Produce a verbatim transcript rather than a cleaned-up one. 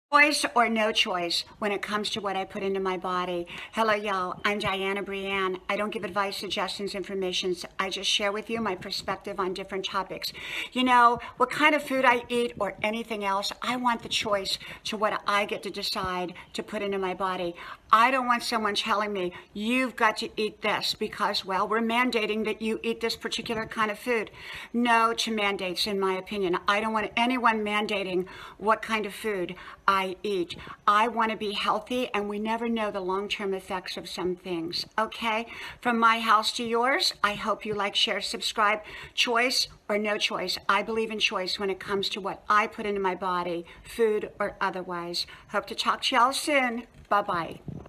Choice or no choice when it comes to what I put into my body. Hello, y'all. I'm Diana Brianne. I don't give advice, suggestions, information. I just share with you my perspective on different topics. You know, what kind of food I eat or anything else, I want the choice to what I get to decide to put into my body. I don't want someone telling me, you've got to eat this because, well, we're mandating that you eat this particular kind of food. No to mandates, in my opinion. I don't want anyone mandating what kind of food I eat. I want to be healthy, and we never know the long-term effects of some things, okay? From my house to yours, I hope you like, share, subscribe. Choice or no choice. I believe in choice when it comes to what I put into my body, food or otherwise. Hope to talk to y'all soon. Bye-bye.